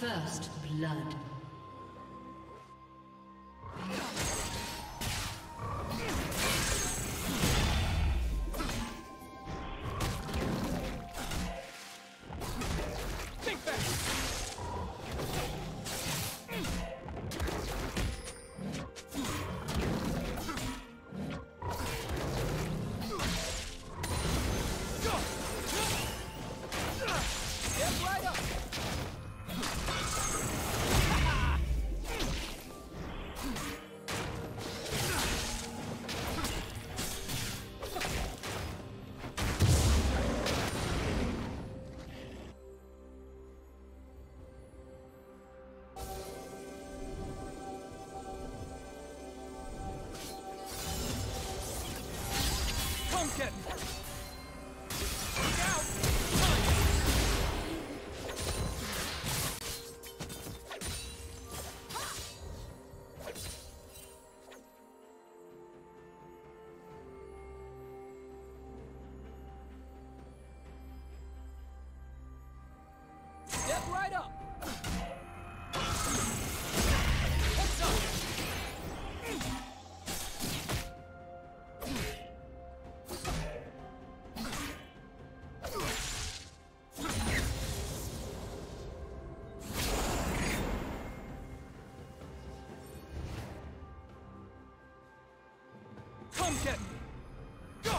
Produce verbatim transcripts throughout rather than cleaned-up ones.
First blood. Step right up! Heads up! Come get me! Go!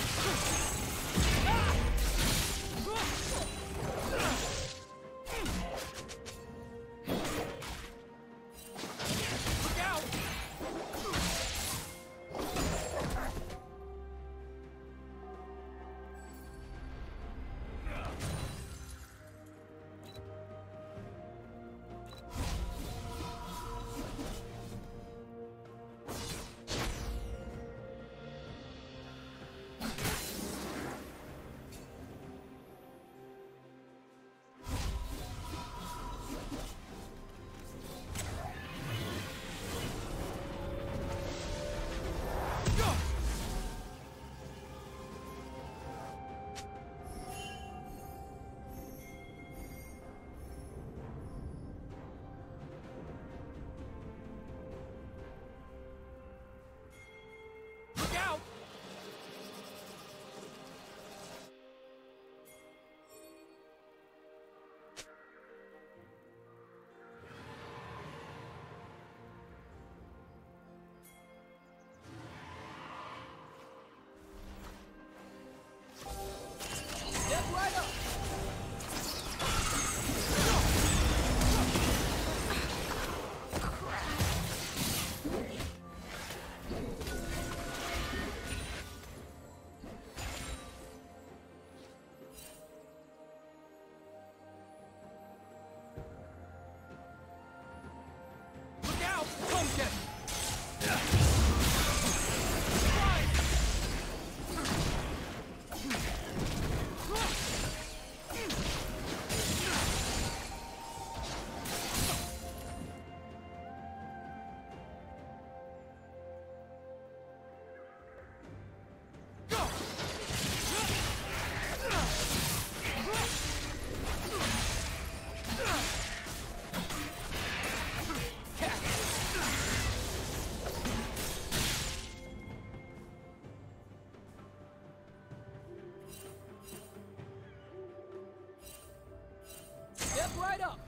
Step right up!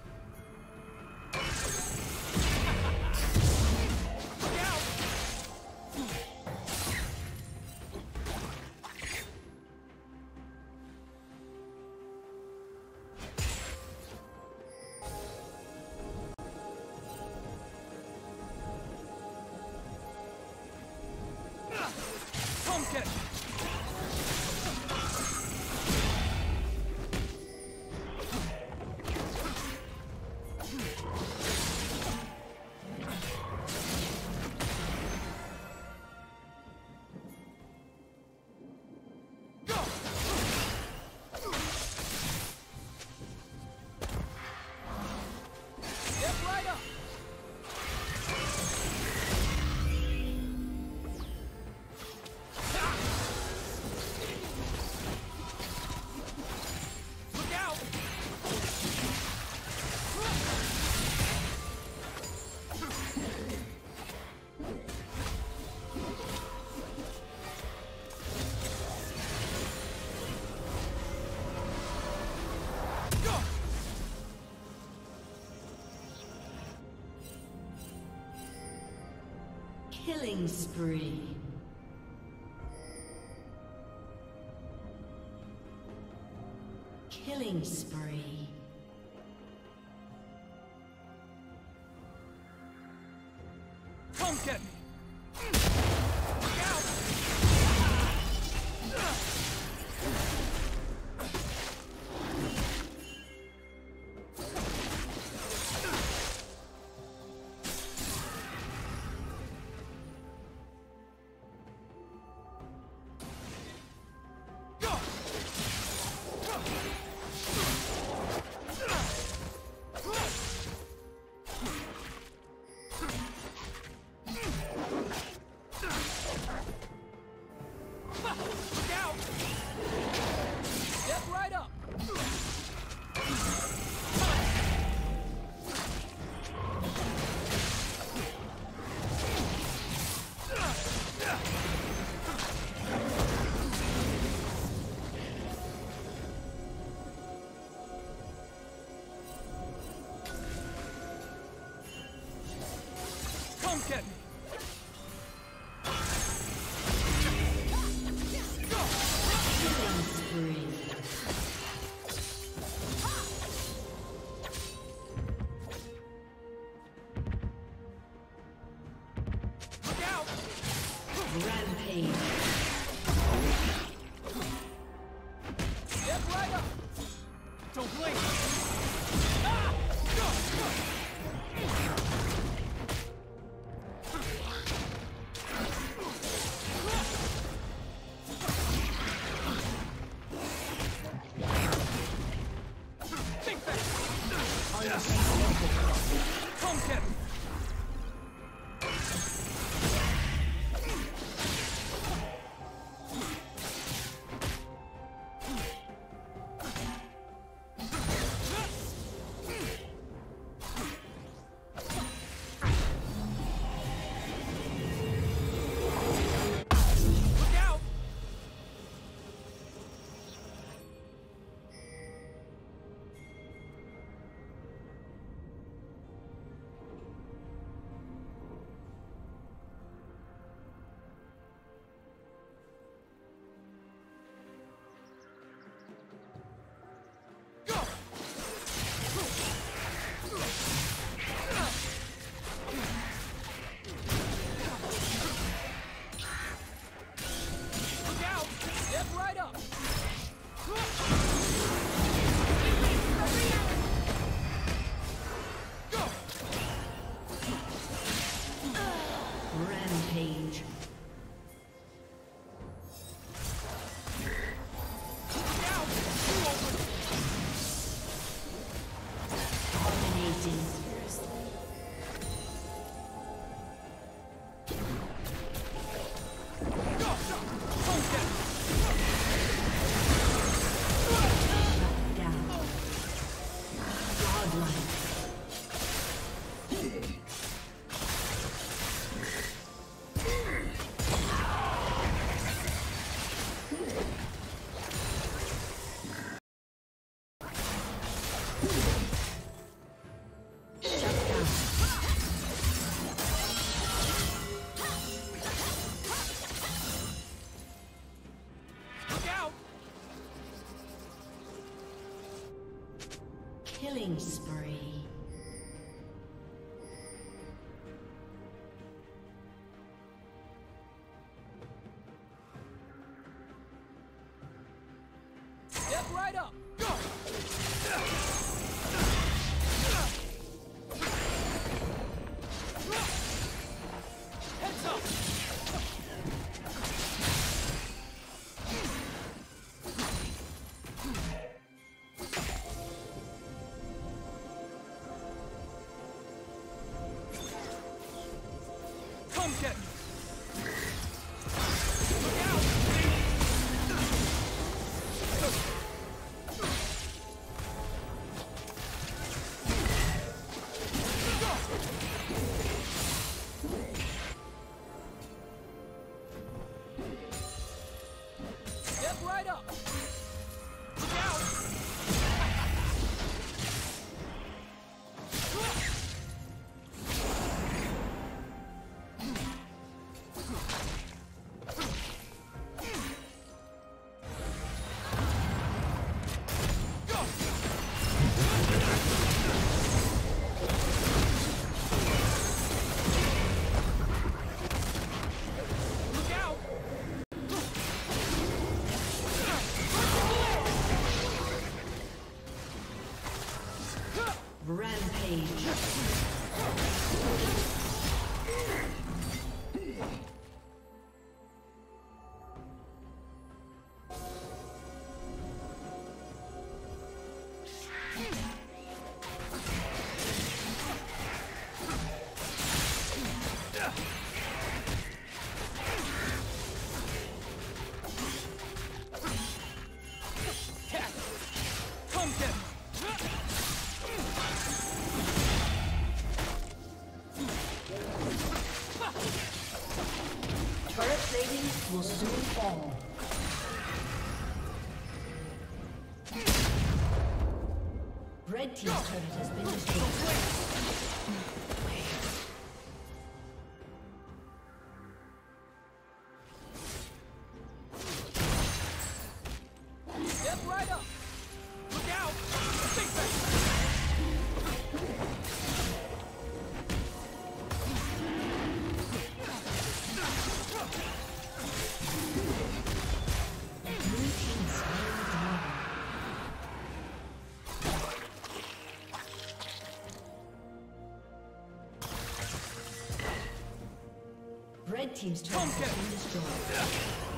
Look out! Come get me! Killing spree. Killing spree. Come get me. Look out. Come get me! Look out! Rampage. Step right up! Don't blink! Ah! Think back! Come get me! Rampage. Dominating. Killing spree. Step right up. Go. Heads up. Come get me! Look out! Step right up! Look out! plating will soon fall. Red team's turret has been destroyed. Red team's turret has been destroyed.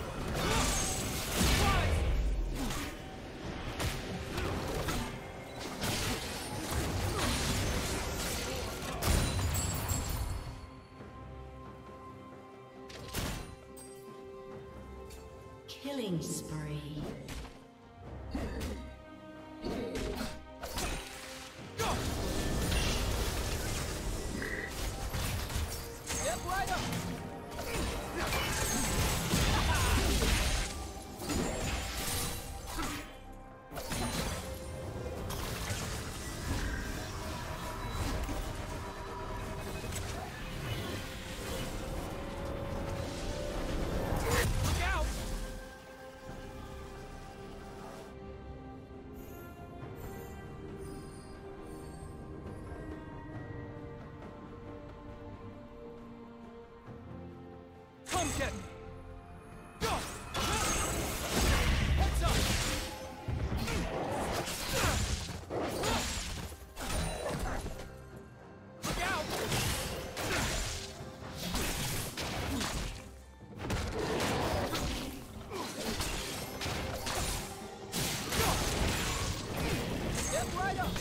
Killing spree. Go! Step right up! Come get me! Go! Heads up! Look out! Go! Step right up!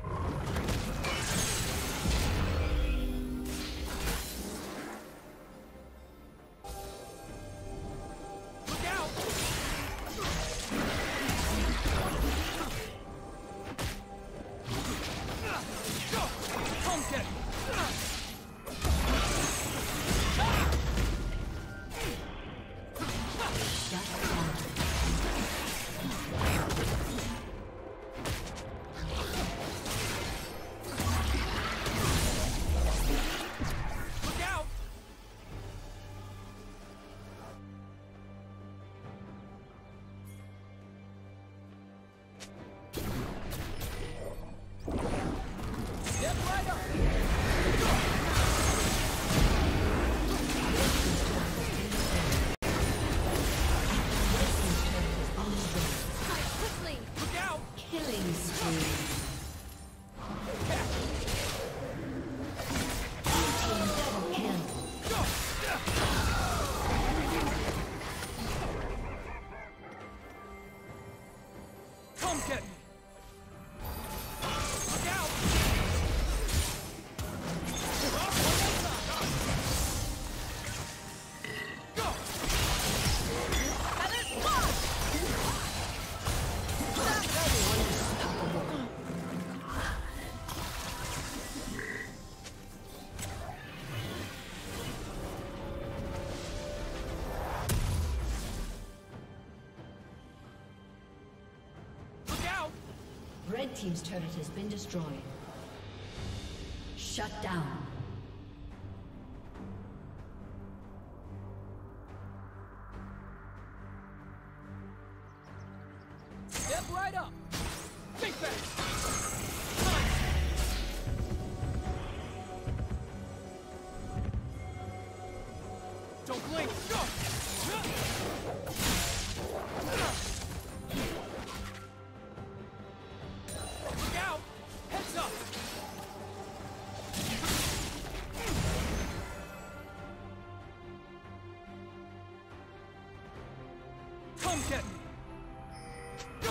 Red team's turret has been destroyed. Shut down. Step right up. Think back. Don't blink. Go. Look out. Heads up. Come get me. Go.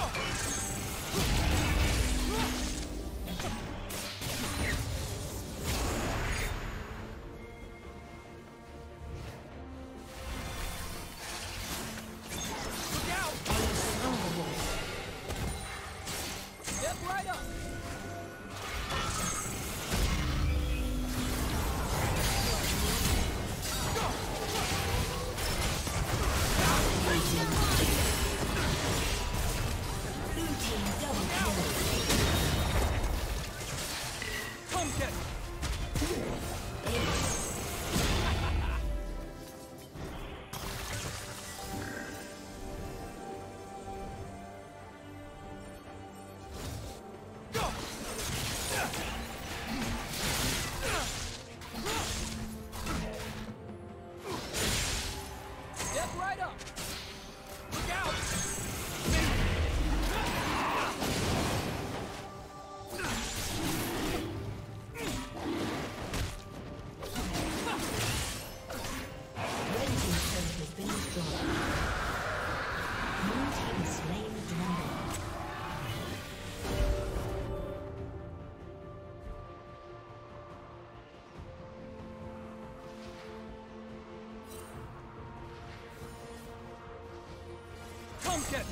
Look out! Red team's turret has been destroyed. Blue team has slain the dragon. Come get me!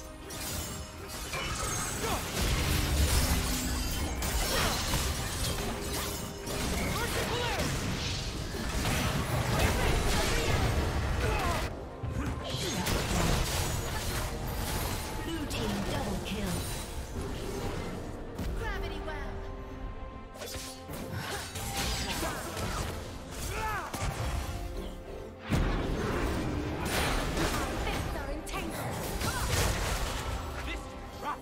Blue team double kill. Gravity well. Fists are entangled. This drop!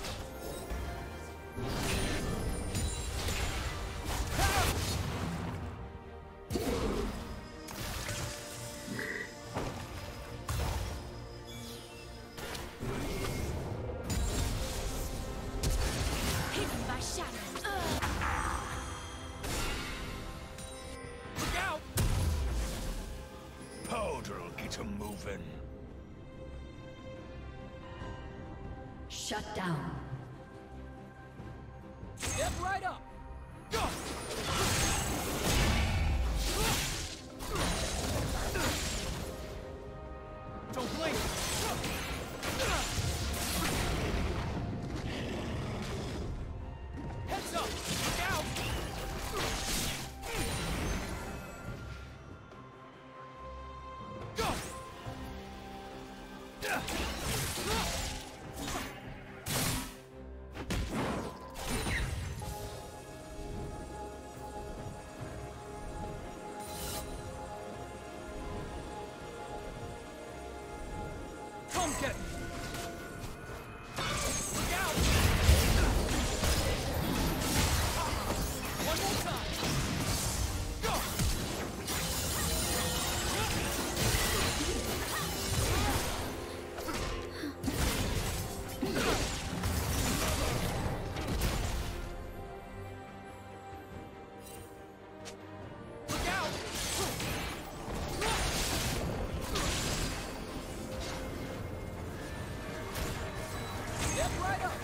Hidden by shadows. Look out! Powder'll get 'em moving. Shut down. Step right up! Go! Don't blink! Heads up! Look out! Go! Come get me! Look out! One more time! Go! Look out! Step right up!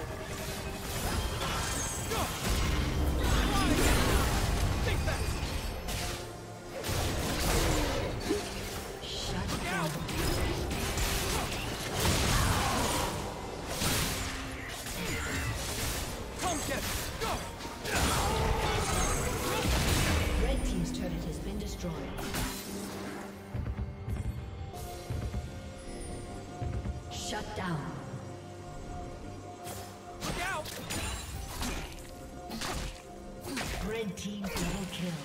Go! Think fast! Shut Look down. out! Come get it! Go! Red team's turret has been destroyed. Shut down. Look out! Red team double kill.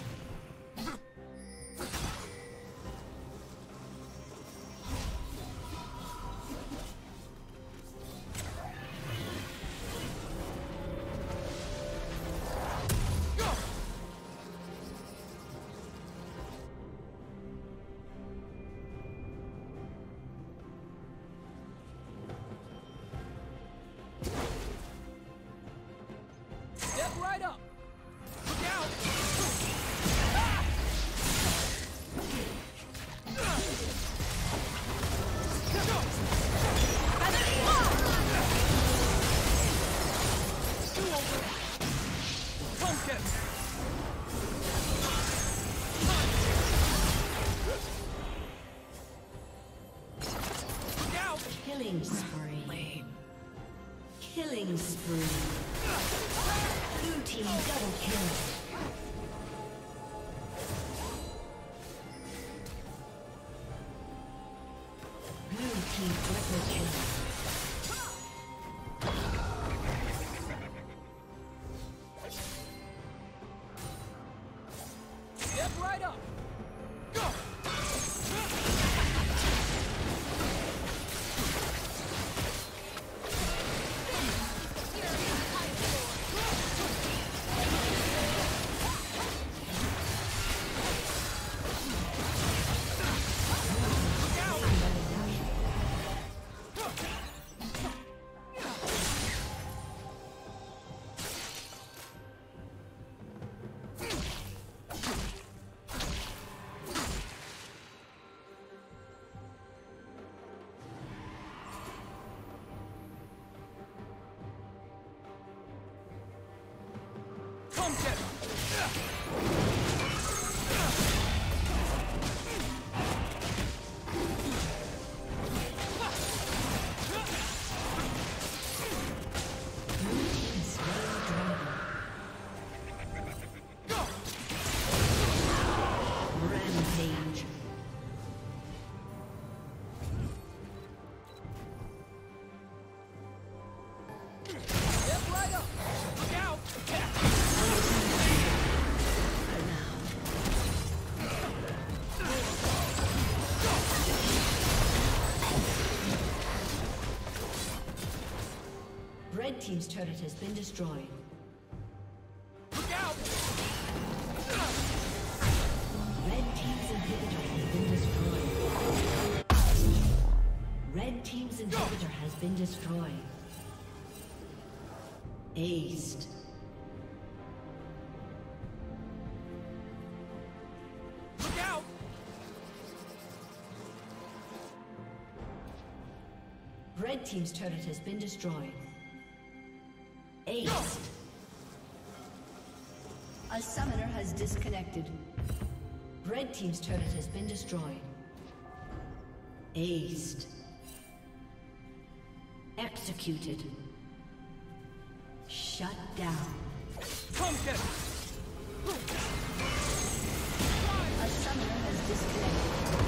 Go! Step right up! Look out! Ah! Go! Do over! Come get me! Look out! Killing spree. Killing spree. Blue team double kill. Blue team triple kill. Step right up! Go! Look out! Come get him! Rampage. Step right up! Look out! Red team's turret has been destroyed. Look out! Red team's inhibitor has been destroyed. Red team's inhibitor has been destroyed. Aced. Look out! Red team's turret has been destroyed. Aced. A summoner has disconnected. Red team's turret has been destroyed. Aced. Executed. Shut down. Come get him! A summoner has disconnected.